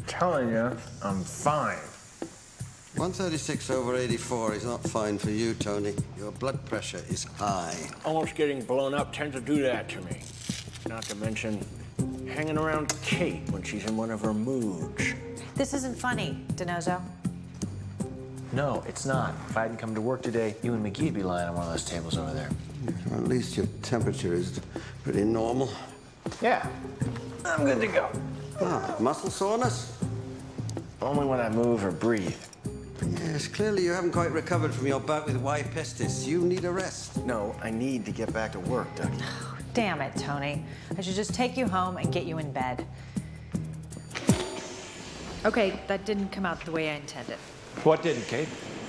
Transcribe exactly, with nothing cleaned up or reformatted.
telling you, I'm fine. one thirty-six over eighty-four is not fine for you, Tony. Your blood pressure is high. Almost getting blown up tends to do that to me. Not to mention hanging around Kate when she's in one of her moods. This isn't funny, DiNozzo. No, it's not. If I hadn't come to work today, you and McGee'd be lying on one of those tables over there. Or at least your temperature is pretty normal. Yeah, I'm good to go. Ah, muscle soreness? Only when I move or breathe. Yes, clearly you haven't quite recovered from your bout with Y. pestis. You need a rest. No, I need to get back to work, Ducky. Damn it, Tony. I should just take you home and get you in bed. Okay, that didn't come out the way I intended. What didn't, Kate?